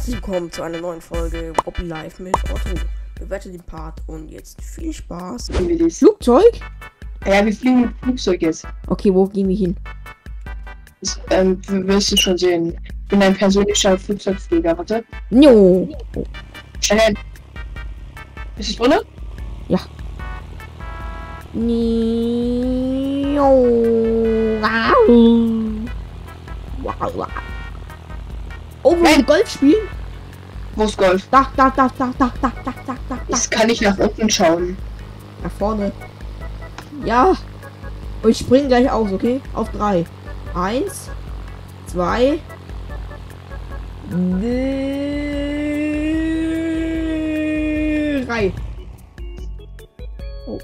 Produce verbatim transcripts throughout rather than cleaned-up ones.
Herzlich willkommen zu einer neuen Folge Robby Live mit Otto. Bewerte den Part und jetzt viel Spaß. Flugzeug? Ja, wir fliegen mit Flugzeug jetzt. Okay, wo gehen wir hin? Das, ähm, wirst du schon sehen. Ich bin ein persönlicher Flugzeugflieger, warte. Jo. Schnell. Ist es drin? Ja. Nio. Wow. Oh, wir wollen Golf spielen? Wo ist Golf? Da, da, da, da, da, da, da, da, da. Das kann ich nach unten schauen. Nach vorne. Ja. Und ich springe gleich aus, okay? Auf drei. Eins, zwei, drei. Oh.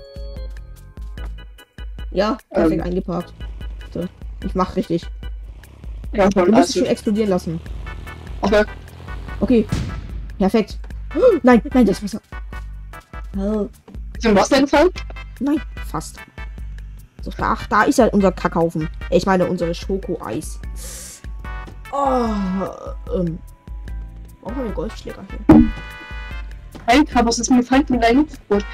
Ja, perfekt ähm. eingeparkt. So, ich mach richtig. Ja, Du schon. musst es Also, schon explodieren lassen. okay. Okay. Perfekt. Oh, nein, nein, das Wasser. Oh, Ist im Wasser gefallen? nein, fast. So, ach, da ist ja unser Kackhaufen. Ich meine, unsere Schoko-Eis. Oh, ähm. Warum haben wir Golfschläger hier? Alter, was ist mir gefallen mit deinem Luftboot?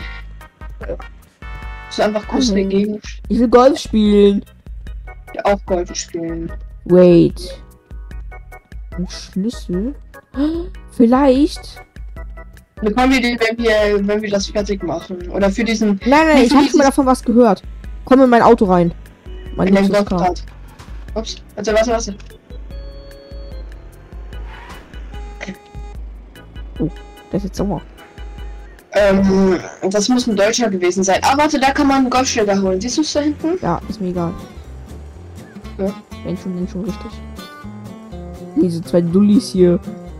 So einfach kurz Mhm. dagegen. Ich will Golf spielen. Ja, auch Golf spielen. Wait. Ein Schlüssel? Vielleicht. Bekommen wir den, wenn wir, wenn wir das fertig machen. Oder für diesen. Nein, nein, Wie ich viel habe ist schon mal es? davon was gehört. Komm in mein Auto rein. Mein In den Luxuscar. Golfrad. Ups. Also, warte, warte. Der ist jetzt sauer. Ähm, das muss ein Deutscher gewesen sein. Ah, warte, da kann man einen Golfschläger holen. Siehst du es da hinten? Ja, ist mir egal. Ja. Wenn schon, dann schon richtig. Diese zwei Dullis hier.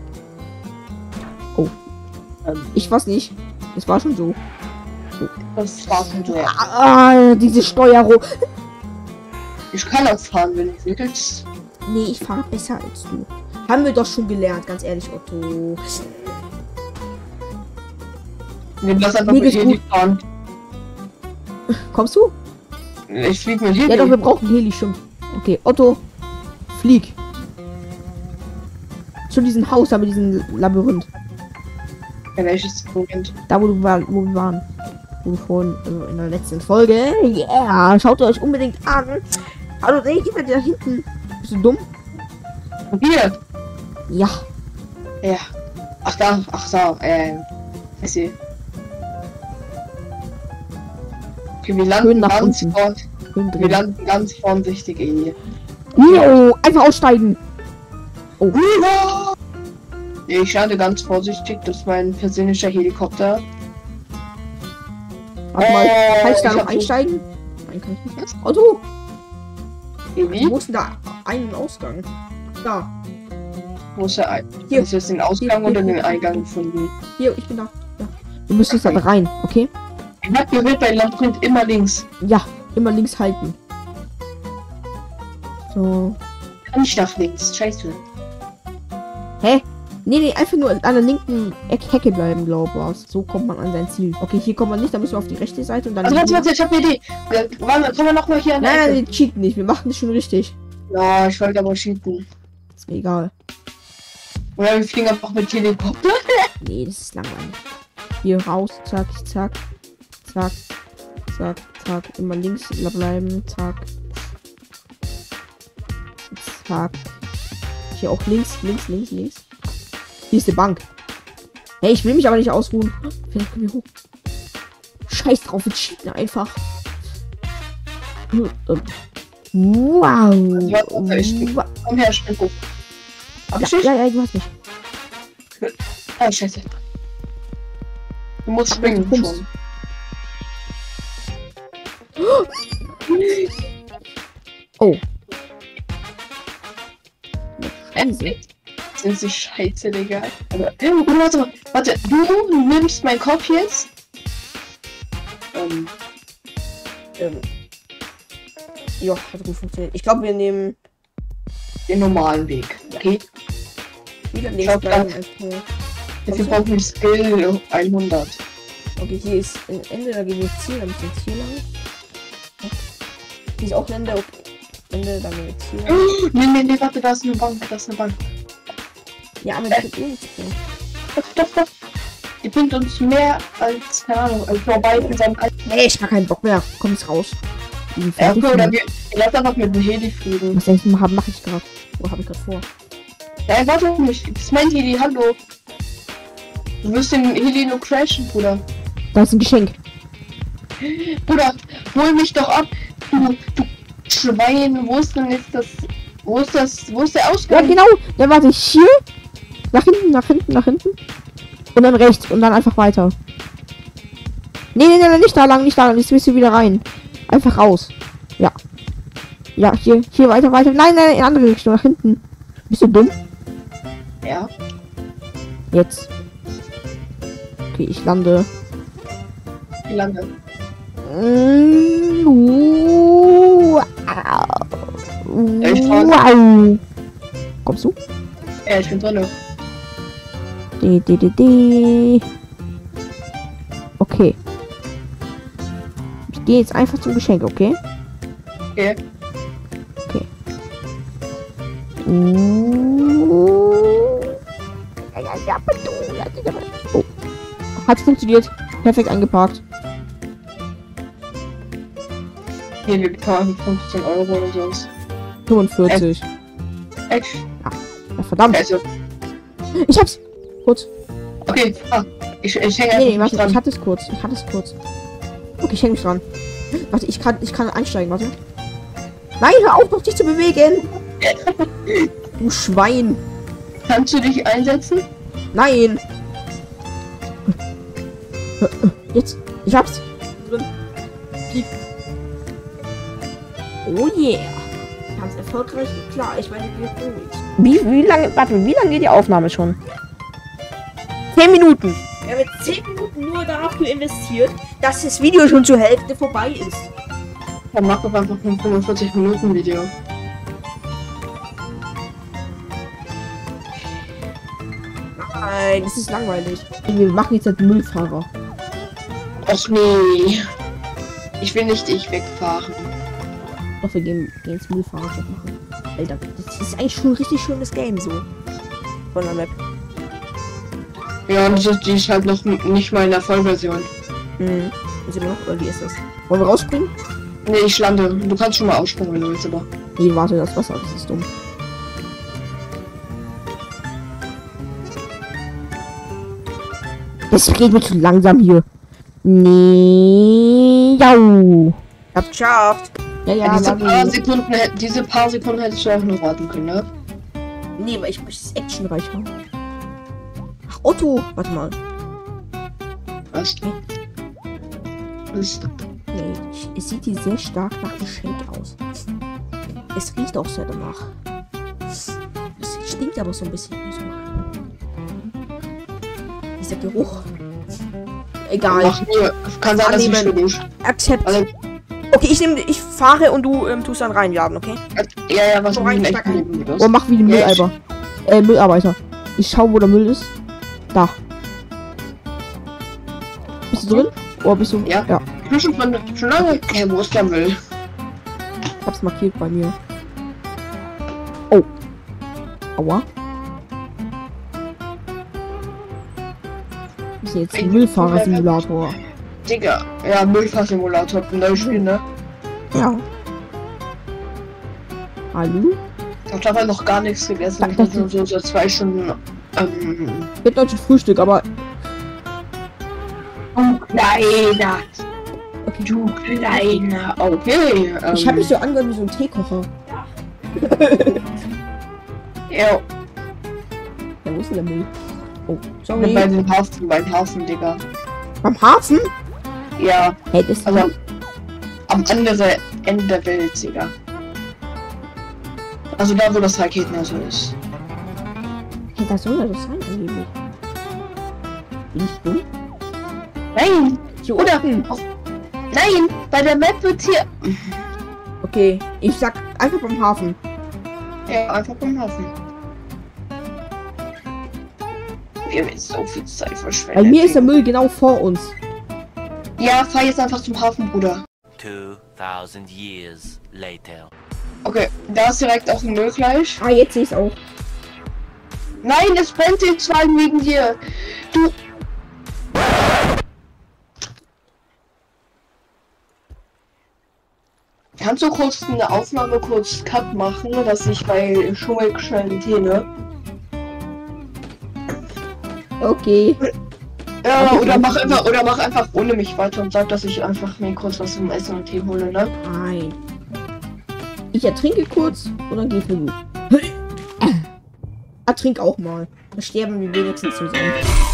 Oh. Ähm. Ich weiß nicht. Es war schon so. Das war schon so. Ah, diese Steuerung. Ich kann auch fahren, wenn du willst. Nee, ich fahre besser als du. Haben wir doch schon gelernt, ganz ehrlich, Otto. Wir lassen einfach Mir mit geht's Heli fahren. Kommst du? Ich flieg mit Heli. Ja doch, wir brauchen Heli, stimmt. Okay, Otto, flieg. Zu diesem Haus, da mit diesem Labyrinth. Ja, welches Moment? Da, wo, du war, wo wir waren. Wo wir vorhin, also in der letzten Folge. Yeah, schaut euch unbedingt an. Hallo, ey, gib mir da hinten. Bist du dumm? Hier. Ja. Ja. Ach da, ach da, äh. Ich sehe. Okay, wir Schön landen nach ganz unten. vorn. Schön Wir drin. landen ganz vorsichtig hier. Jo, einfach aussteigen. Ja, ich lande ganz vorsichtig. Das ist mein persönlicher Helikopter. Warte mal, Äh, kann ich da ich noch hab so- einsteigen? Nein, kann ich nicht. Otto, Wie? wo ist denn da einen Ausgang? Da. Wo ist der Ein? Hier. Muss jetzt den Ausgang Hier, oder hier, den hier, Eingang hier. finden? Hier, ich bin da. Ja. Du müsst jetzt da rein, okay? Ich hab gehört, bei Labyrinth immer links. Ja, immer links halten. So. Kann ich nach links? Scheiße. Hä? Nee, nee, einfach nur an der linken Eck Hecke bleiben, glaub ich. So kommt man an sein Ziel. Okay, hier kommt man nicht, da müssen wir auf die rechte Seite und dann... Also, warte, warte, ich hab eine Idee. Äh, Warte, kommen wir noch mal hier an der Nein, nein, Ecke? wir cheaten nicht. Wir machen das schon richtig. Ja, ich wollte aber cheaten. Ist mir egal. Oder wir fliegen einfach mit Helikopter. Nee, das ist langweilig. Hier raus, zack, zack, zack, zack, zack. Immer links bleiben, zack. Zack. Hier auch links, links, links, links. Hier ist die Bank. Hey, ich will mich aber nicht ausruhen. Vielleicht können wir hoch. Scheiß drauf, wir cheaten einfach. Wow. Also, warte, warte, ich- Wow. Komm her, spring hoch. Hab ich dich? Ja, ja, du hast mich. Ah, scheiße. Du musst springen Bums. schon. Oh. Scheiße. Sind sie scheiße, Digga. Aber, ähm, warte, warte, du nimmst meinen Kopf jetzt. Ähm. Ähm, Ja, hat gut funktioniert. Ich glaube, wir nehmen den normalen Weg. Okay? wieder Schau, links bleiben. da. Okay. Dafür brauchen wir Skill hundert. Okay, hier ist ein Ende, da gehen wir ins Ziel, dann müssen wir jetzt hier lang. Hier ist auch ein Ende, okay. Ende, dann gehen wir jetzt hier lang. Nee, nee, nee, warte, da ist eine Bank, da ist eine Bank. Ja, aber das ist eh nichts mehr. Doch, doch, doch. Die bringt uns mehr als, keine Ahnung, als vorbei in seinem Alter. Nee, ich hab keinen Bock mehr. Komm jetzt raus. Die Ja, fertig okay, oder sind. wir, lass einfach mit dem Heli fliegen. Was denkst du, mach, mach ich gerade? Wo hab ich gerade vor? Ja, warte auf mich. Das ist mein Heli, hallo. Du wirst den Heli nur crashen, Bruder. Da ist ein Geschenk. Bruder, hol mich doch ab. Du, du Schwein, wo ist denn jetzt das... Wo ist das... Wo ist der Ja, Ausgang? genau. Dann warte ich hier. Nach hinten, nach hinten, nach hinten. Und dann rechts. Und dann einfach weiter. Nee, nee, nee, nicht da lang, nicht da lang. Jetzt willst du wieder rein. Einfach raus. Ja. Ja, hier, hier weiter, weiter. Nein, nein, in andere Richtung, nach hinten. Bist du dumm? Ja. Jetzt. Okay, ich lande. Wie lange? Mm, uh, Ich frage. wow. Kommst du? Ja, ich bin drin. De, de, de, de. Okay. Ich gehe jetzt einfach zum Geschenk, okay? Okay. Okay. Uh. Oh. Hat funktioniert. Perfekt eingeparkt. Hier, wir bezahlen fünfzehn Euro oder sonst. fünfundvierzig. Echt? Ja, verdammt. Also, Ich hab's. Kurz. okay. Ah, ich, ich hänge Nee, nee, einfach warte, dran. ich hatte es kurz. Ich hatte es kurz. Okay, ich häng mich dran. Warte, ich kann, ich kann einsteigen, warte. Nein, hör auf, doch dich zu bewegen. Du Schwein. Kannst du dich einsetzen? Nein. Jetzt. Ich hab's. Drin. Piep. Oh yeah. Ganz erfolgreich. Klar, ich meine, wir Wie, wie lange, warte, wie lange geht die Aufnahme schon? zehn Minuten. Wir haben jetzt zehn Minuten nur dafür investiert, dass das Video schon zur Hälfte vorbei ist. Dann mach doch einfach ein fünfundvierzig Minuten Video. Nein, das ist langweilig. Wir machen jetzt halt Müllfahrer. Och nee. Ich will nicht dich wegfahren. Doch, wir gehen, gehen ins Müllfahrerjob machen. Alter, das ist eigentlich schon ein richtig schönes Game so. Von der Map. Ja, und das ist, die ist halt noch nicht mal in der Vollversion. Hm. Ist immer noch, oder wie ist das? Wollen wir rausspringen? Nee, ich lande. Du kannst schon mal ausspringen, wenn du willst, aber. Nee, warte, das Wasser, das ist dumm. Das geht mir zu langsam hier. Nee, jau. Hab's geschafft. Ja, ja, Ja, diese, Lagi. paar Sekunden, hätt- diese paar Sekunden hättest du auch noch warten können, ne? Nee, aber ich möchte es actionreich haben. Ach, Otto. Warte mal. Was? Was? Nee, ich- es sieht hier sehr stark nach Geschenk aus. Es riecht auch sehr danach. Es stinkt aber so ein bisschen. So. Dieser Geruch. Egal. Ach nee, kann sein, dass ich Annehmen. für dich. Accept. Also, Okay, ich nehme, ich fahre und du ähm, tust dann reinladen, okay? ja, ja, was So mit dem rein, echten steig ein. Leben los? Oh, mach wie die Ja, ich- Mülleimer. Äh, Müllarbeiter. Ich schau, wo der Müll ist. Da. Bist du drin? Oh, bist du? Ja. Ja. Ich bin schon, von, schon lange. Ja, wo ist der Müll? Ich hab's markiert bei mir. Oh. Aua. Das ist jetzt ein Müllfahrer-Simulator. Digga, ja, Müllfahrsimulator, ein neues Spiel, ne? Ja. Hallo? Ich hab dabei noch gar nichts gegessen. Ich muss nur so, so zwei Stunden. Ähm. Mit deutsches Frühstück, aber. Du Kleiner! Okay. Du Kleiner! Okay. Ähm, Ich hab mich so angehört wie so ein Teekocher. Ja, Ja, wo ist denn der Müll? Oh, bei sorry. dem Hafen, beim Hafen, Digga. Beim Hafen? Ja, Hey, das also am anderen Ende der Welt, Digga. Also da, wo das Raketennetz ist. Hey, da soll ja das sein, angeblich. Bin ich dumm? Nein! Hier Oder? unten. Auf, nein! Bei der Map wird hier. Okay, ich sag einfach beim Hafen. Ja, einfach beim Hafen. Wir haben jetzt so viel Zeit verschwendet. Bei mir ist der Müll genau vor uns. Ja, fahr jetzt einfach zum Hafen, Bruder. Two thousand years later. Okay, da ist direkt auch ein Müll gleich. Ah, jetzt sehe ich auch. Nein, es brennt den Schwein wegen dir. Du. Kannst du kurz eine Aufnahme kurz Cut machen, dass ich bei Schumacher schnell ne? Okay. Ja, oder mach einfach, oder mach einfach ohne mich weiter und sag, dass ich einfach mir kurz was zum Essen und Tee hole, ne? Nein. Ich ertrinke kurz und dann geht's mir gut. Ertrink auch mal. Dann sterben wir wenigstens zusammen.